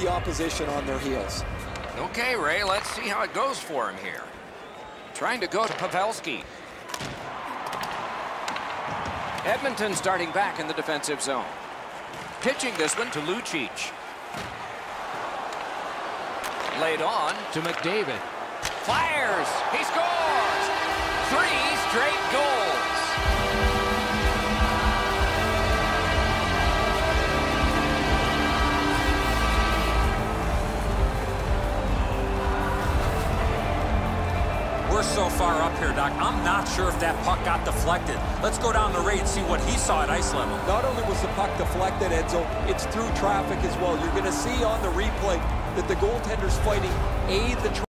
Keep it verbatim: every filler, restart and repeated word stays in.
the opposition on their heels. Okay, Ray, let's see how it goes for him here. Trying to go to Pavelski. Edmonton starting back in the defensive zone. Pitching this one to Lucic. Laid on to McDavid. Fires! He scores! Three straight goals! We're so far up here, Doc. I'm not sure if that puck got deflected. Let's go down the Ray and see what he saw at ice level. Not only was the puck deflected, Enzo, it's through traffic as well. You're going to see on the replay that the goaltender's fighting A, the